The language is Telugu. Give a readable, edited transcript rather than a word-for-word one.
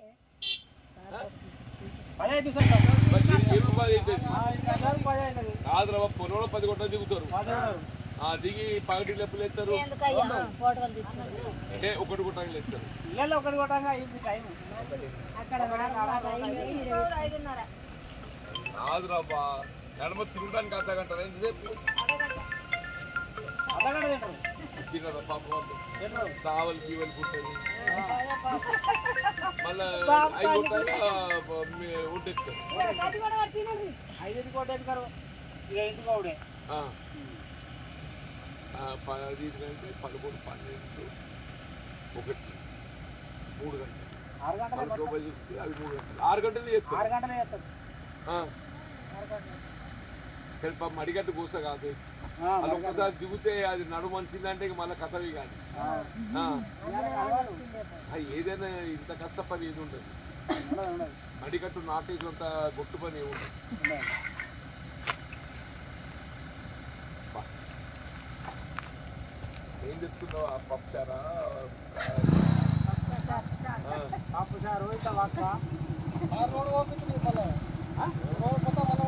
కాదురా పొలంలో 10 గంటలు దిగుతారు దిగి పగటి లెప్పులు ఎత్తారు ఒకటి గుట్టంగా ఎత్తారు కాదురా ఎడమ తిరగడానికి అర్ధగంట ఎంతసేపు తినరా పాప కావలి గీవలి పుట్టది మళ్ళా 5 ఒడ్డెత్తారు 10 గంటే 11 12 1 3 గంటలు చూస్తే అవి 3 గంటలు 6 గంటలు చేస్తారు పాపం అడిగట్టు కూస కాదు అది ఒక్కసారి దిగితే అది నడుము మంచిందంటే మళ్ళీ కథవి కాదు ఏదైనా ఇంత కష్టపని ఏది ఉండదు అడిగట్టు నాటేసినంత గొట్టు పని ఏముండదు ఏం చెప్తున్నావు ఆ పప్పుచారా పప్పుచారు